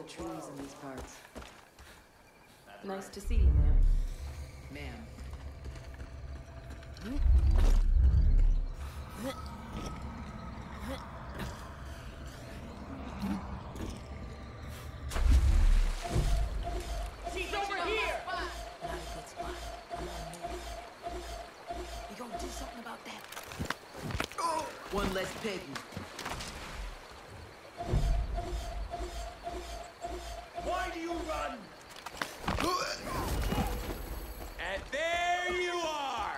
trees in these parts. Nice to see you, ma'am. Ma'am. She's over here! Not a good spot. Come on, move. We gonna do something about that. One less Peggy. Why do you run? And there you are!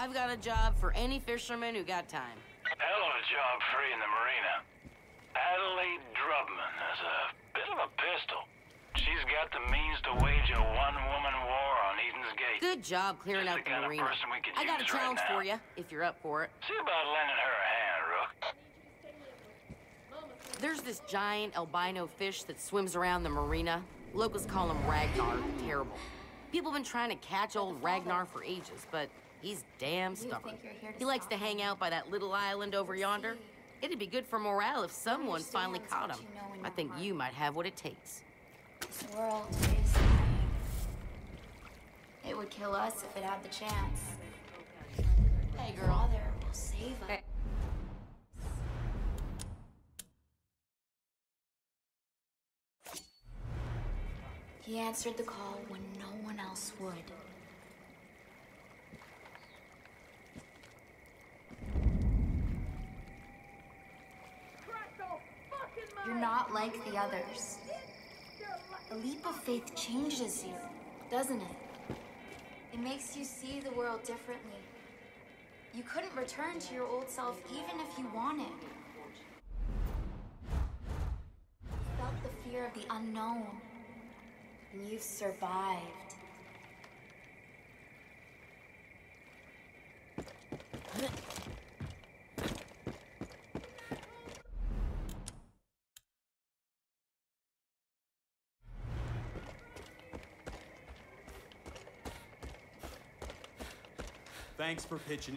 I've got a job for any fisherman who got time. Hell of a job free in the marina. Adelaide Drubman has a bit of a pistol. She's got the means to wage a one-woman war on Eden's Gate. Good job clearing Just out the the kind of marina. person we could I got a use right challenge now. for you, if you're up for it. See about lending her a hand, Rook. There's this giant albino fish that swims around the marina. Locals call him Ragnar. Terrible. People have been trying to catch old Ragnar for ages, but he's damn stubborn. He likes to hang out by that little island over yonder. It'd be good for morale if someone finally caught him. I think you might have what it takes. This world is dying. It would kill us if it had the chance. Hey, girl. Father will save us. He answered the call when no one else would. You're not like the others. A leap of faith changes you, doesn't it? It makes you see the world differently. You couldn't return to your old self even if you wanted. You felt the fear of the unknown, and you've survived. Thanks for pitching.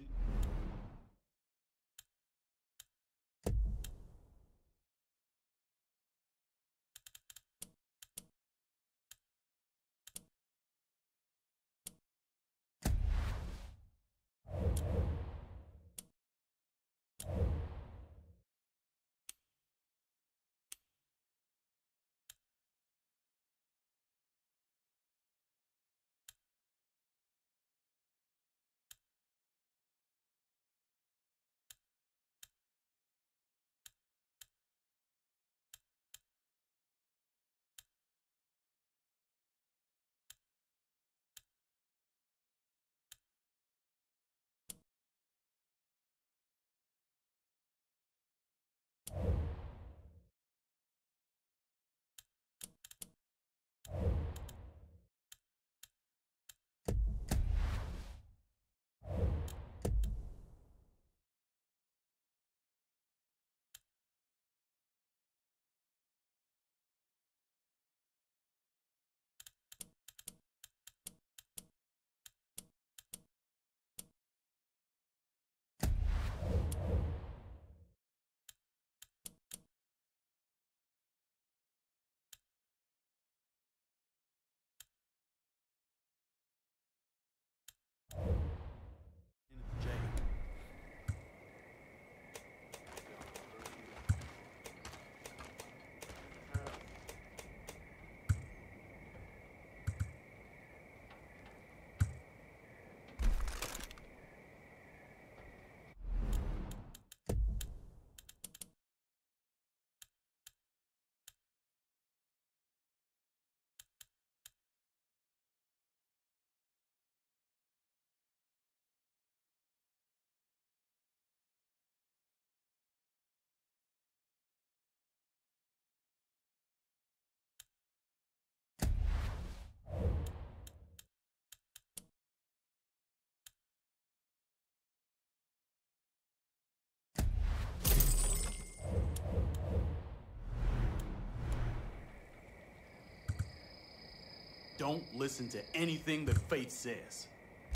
Don't listen to anything that Faith says.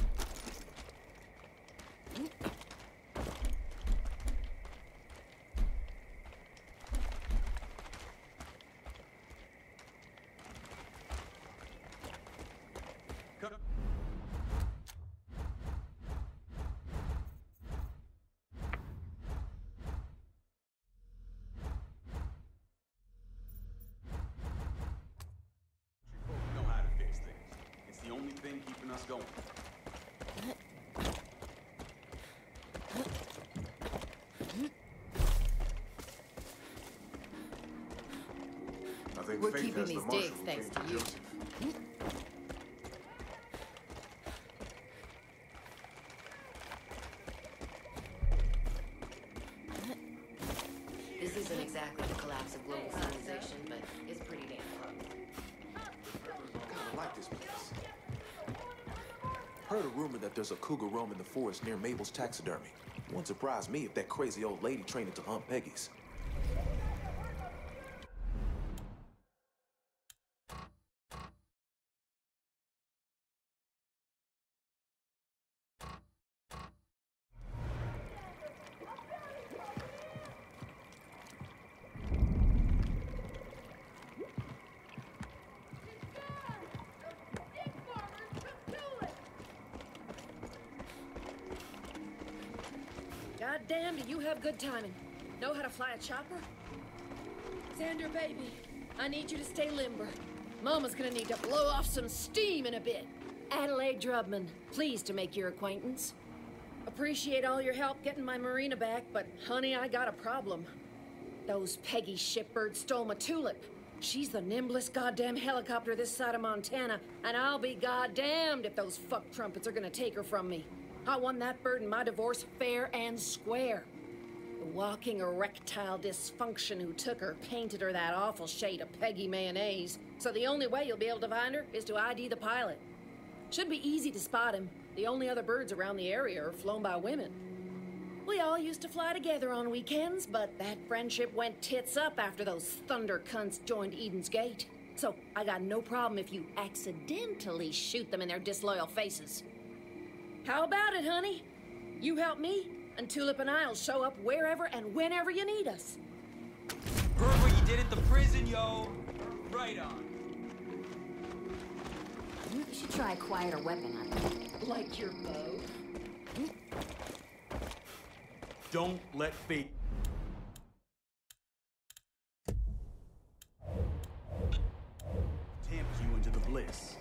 Know how to fix things. It's the only thing keeping us going. I think We're Faith keeping has the these marshal digs who thanks came to for you. Joseph. Heard a rumor that there's a cougar roaming the forest near Mabel's taxidermy. Wouldn't surprise me if that crazy old lady trained it to hunt Peggy's. Goddamn, do you have good timing? Know how to fly a chopper? Xander, baby, I need you to stay limber. Mama's gonna need to blow off some steam in a bit. Adelaide Drubman, pleased to make your acquaintance. Appreciate all your help getting my Marina back, but honey, I got a problem. Those Peggy shipbirds stole my Tulip. She's the nimblest goddamn helicopter this side of Montana, and I'll be goddamned if those fuck trumpets are gonna take her from me. I won that bird in my divorce fair and square. The walking erectile dysfunction who took her painted her that awful shade of Peggy mayonnaise, so the only way you'll be able to find her is to ID the pilot. Should be easy to spot him. The only other birds around the area are flown by women. We all used to fly together on weekends, but that friendship went tits up after those thunder cunts joined Eden's Gate. So I got no problem if you accidentally shoot them in their disloyal faces. How about it, honey? You help me, and Tulip and I'll show up wherever and whenever you need us. Heard what you did at the prison, yo. Right on. You should try a quieter weapon on it. Like your bow. Don't let fate... tempt you into the bliss.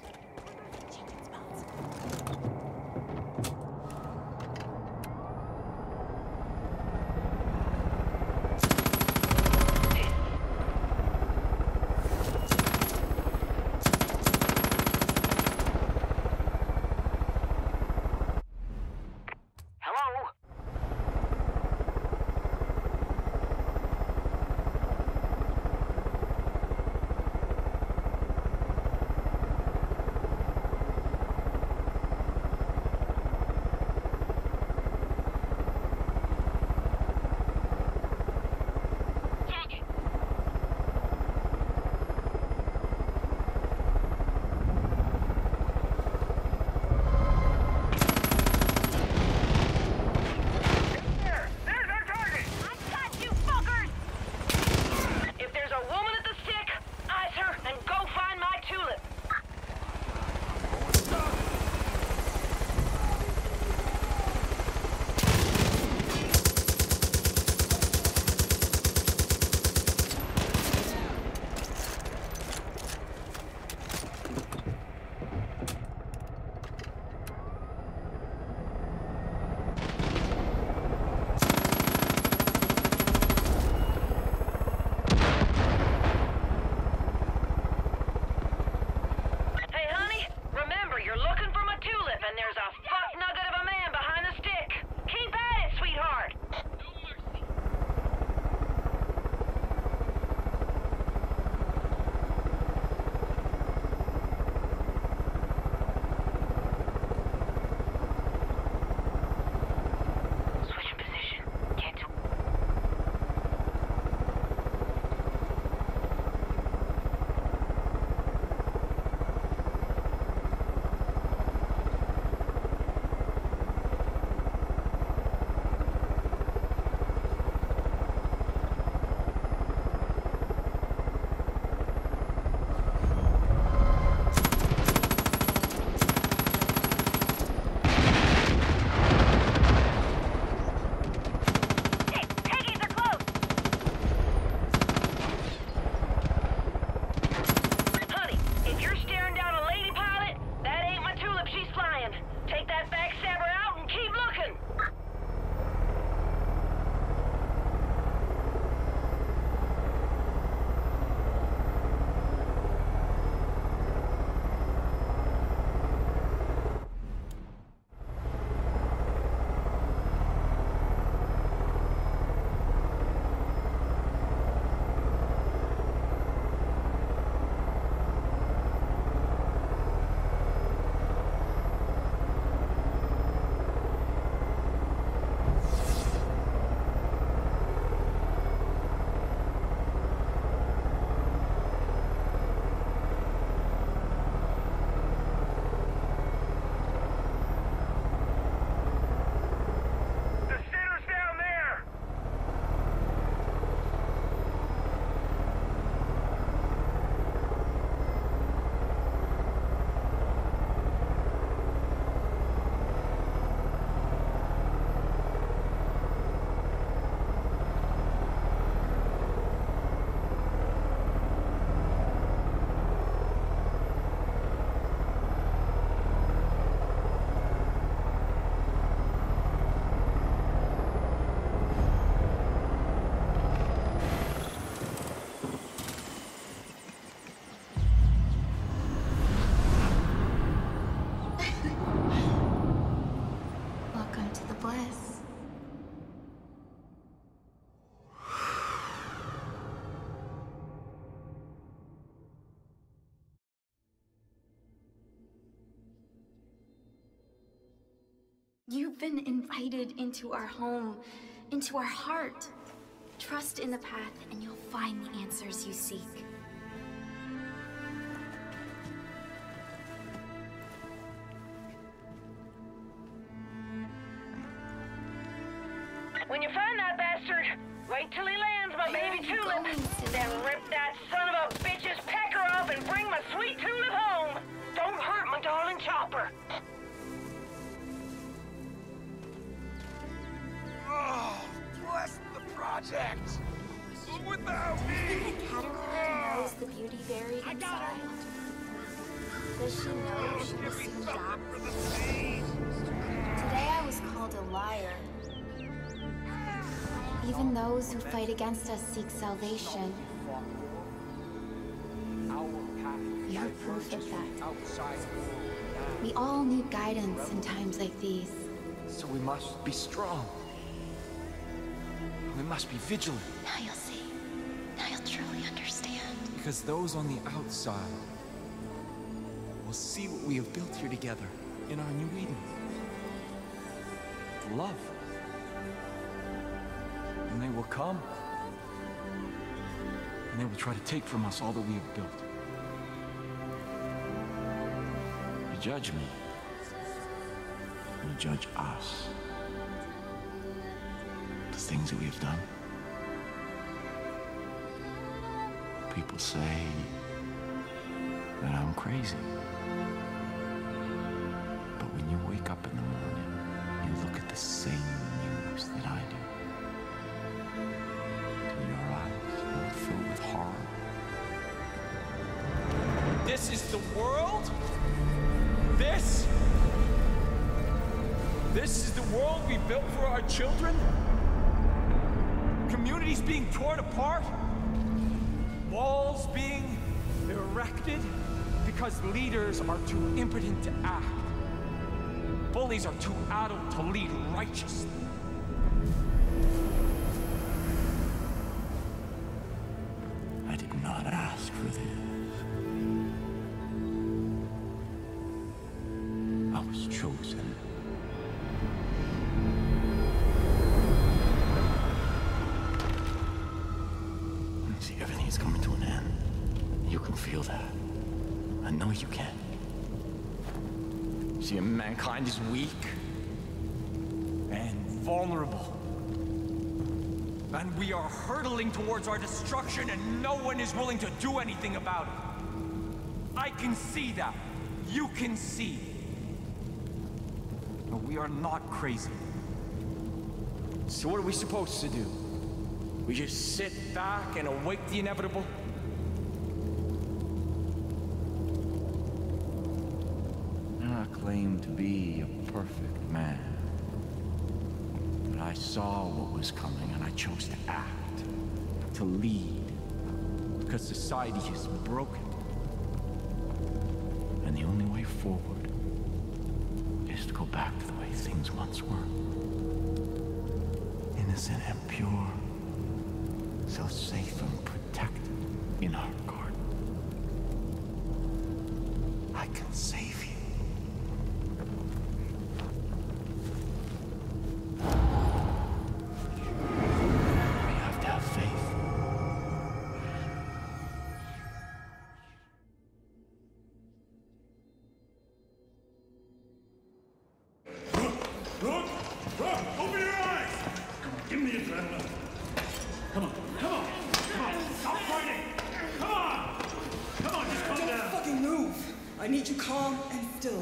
You've been invited into our home, into our heart. Trust in the path, and you'll find the answers you seek. When you find that bastard, wait till he lands, my baby tulip. Then rip that son of a bitch's pecker off and bring my sweet tulip home. Don't hurt my darling Chopper. Oh, bless the project. Without me. The caterpillar knows the beauty buried inside. Does she know she will soon die? Today I was called a liar. Even those who fight against us seek salvation. You're proof of that. We all need guidance in times like these. So we must be strong. We must be vigilant. Now you'll see. Now you'll truly understand. Because those on the outside will see what we have built here together in our new Eden. Love. And they will come. And they will try to take from us all that we have built. You judge me. You judge us. The things that we have done. People say that I'm crazy. But when you wake up in the morning, you look at the same news that I do. Do your eyes not fill with horror? This is the world? This is the world we built for our children? Communities being torn apart? Walls being erected because leaders are too impotent to act. Bullies are too adult to lead righteously. I did not ask for this. I was chosen. See, everything is coming to an end. You can feel that. I know you can. See, mankind is weak and vulnerable. And we are hurtling towards our destruction, and no one is willing to do anything about it. I can see that. You can see. But we are not crazy. So what are we supposed to do? We just sit back and await the inevitable? I claim to be a perfect man. But I saw what was coming and I chose to act, to lead. Because society is broken. And the only way forward is to go back to the way things once were. Innocent and pure. So safe and protected in our garden. I can save you. We have to have faith. Look! Open your eyes! Come on, give me the adrenaline. Come on. Stop fighting! Come on, just calm down. Don't fucking move. I need you calm and still.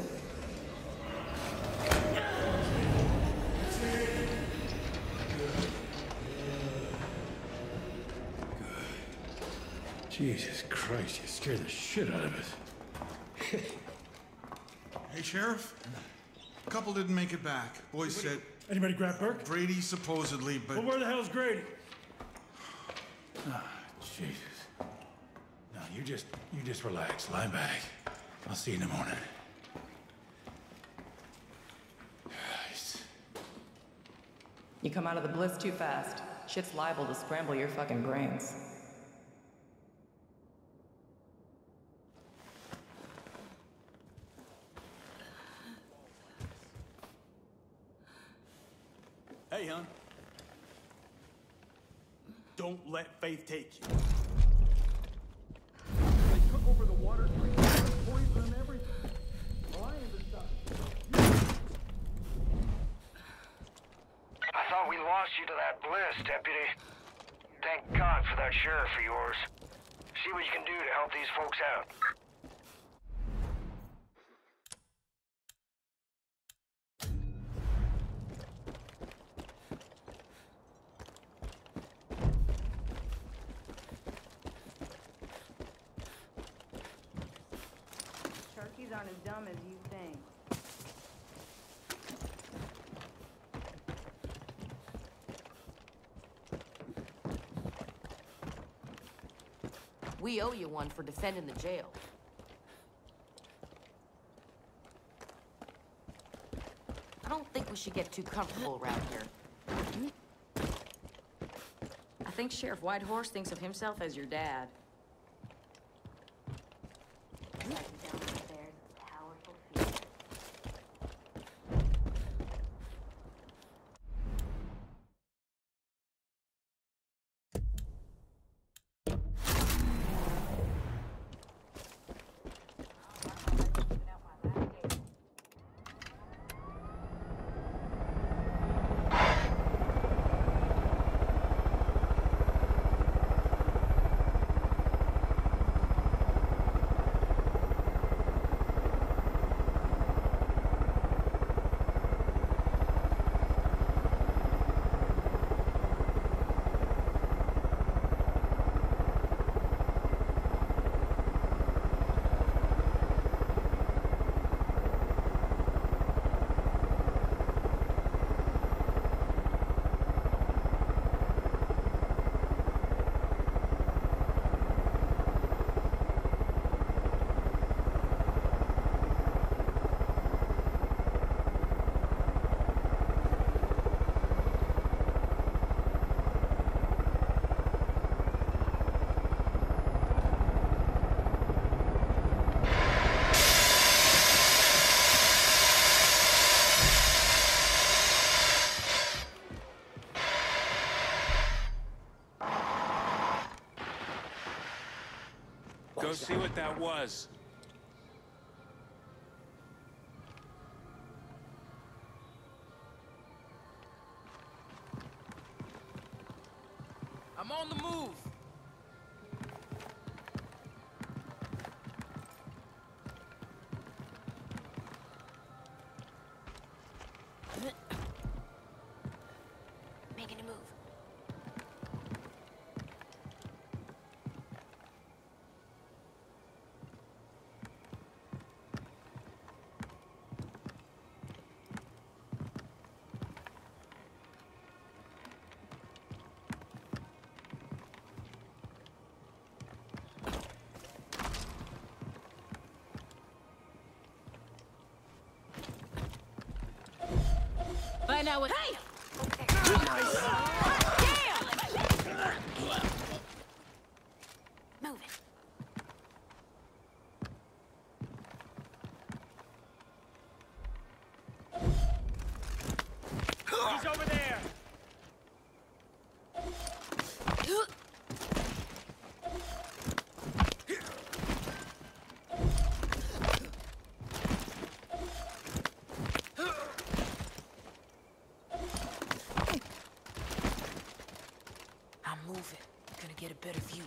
Jesus Christ, you scared the shit out of us. Hey, Sheriff. A couple didn't make it back. Boys said... Anybody grab Burke? Brady, supposedly, but... Well, where the hell's Grady? Ah, Jesus. No, you just relax. Lie back. I'll see you in the morning. Christ. You come out of the bliss too fast. Shit's liable to scramble your fucking brains. Hey, hon. Don't let Faith take you. They took over the water treatment, poison and everything. Well, I ain't the stuff. I thought we lost you to that bliss, Deputy. Thank God for that sheriff of yours. See what you can do to help these folks out. Turkeys aren't as dumb as you think. We owe you one for defending the jail. I don't think we should get too comfortable around here. I think Sheriff Whitehorse thinks of himself as your dad. Go see what that was. I'm on the move. Making a move. Find out what. Hey! Move it. He's over there. I'm moving. Gonna get a better view.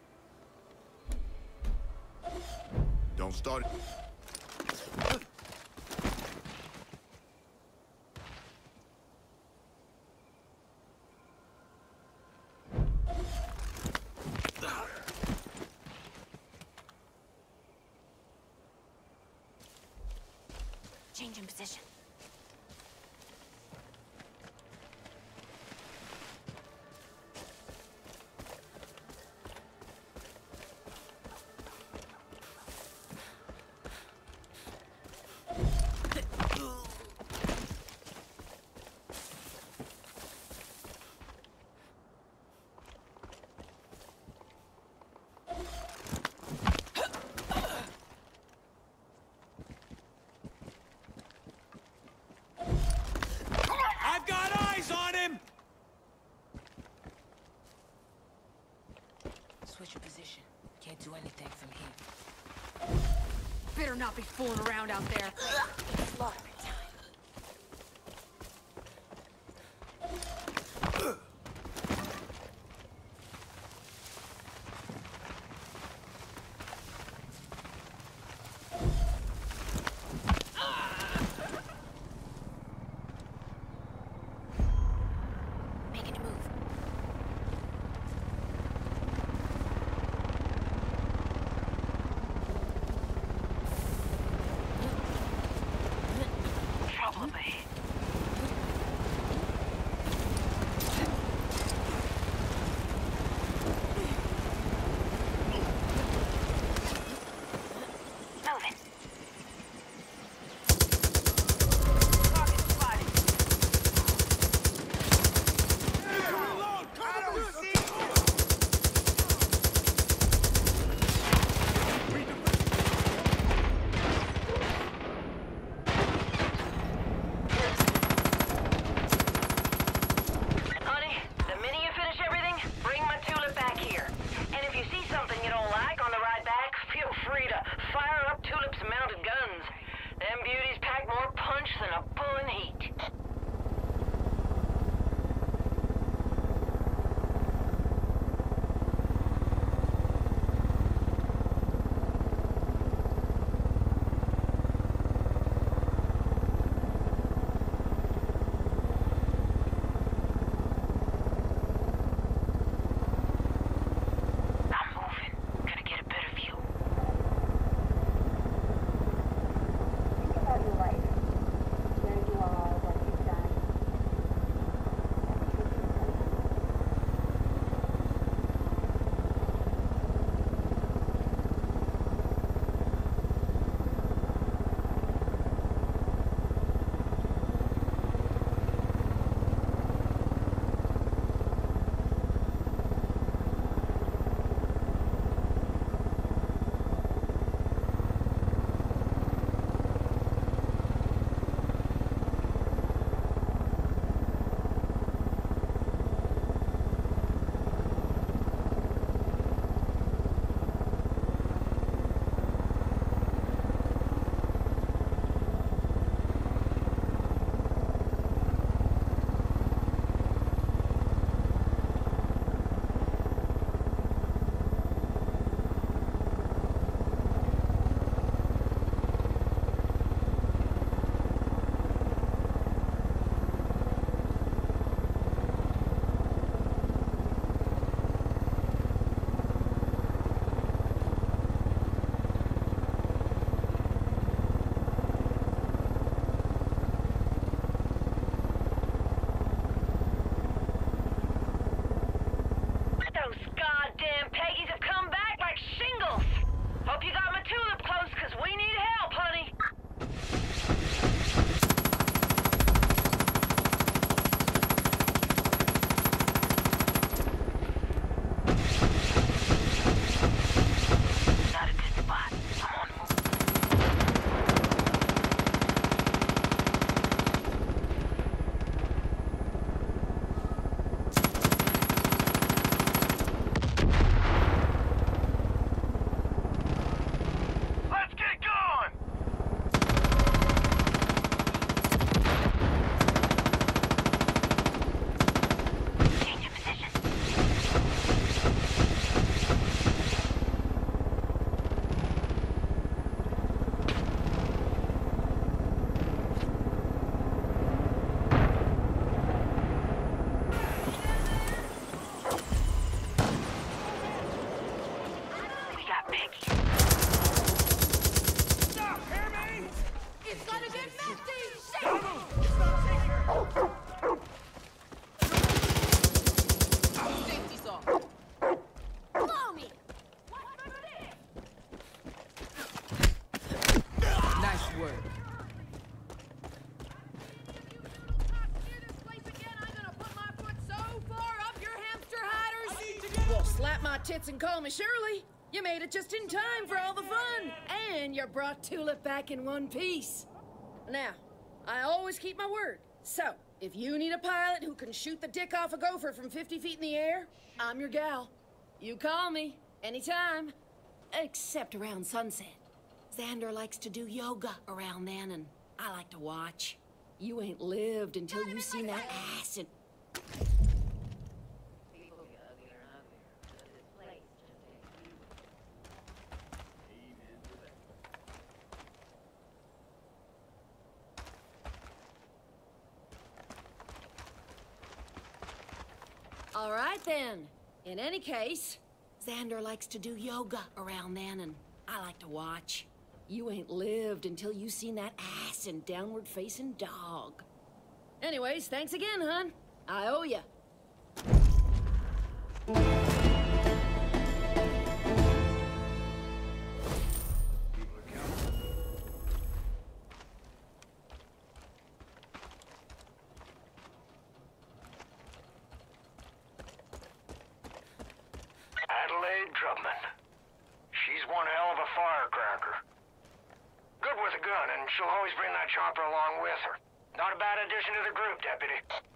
Don't start it. in position. Switch your position. Can't do anything from here. Better not be fooling around out there. Slaughter time. slap my tits and call me Shirley. You made it just in time for all the fun. And you brought Tulip back in one piece. Now, I always keep my word. So, if you need a pilot who can shoot the dick off a gopher from 50 feet in the air, I'm your gal. You call me, anytime. Except around sunset. Xander likes to do yoga around then, and I like to watch. You ain't lived until you seen that ass and... All right, then. In any case, Xander likes to do yoga around then, and I like to watch. You ain't lived until you seen that ass and downward-facing dog. Anyways, thanks again, hon. I owe ya. Adelaide Drubman. She's one hell of a firecracker. Good with a gun, and she'll always bring that chopper along with her. Not a bad addition to the group, Deputy.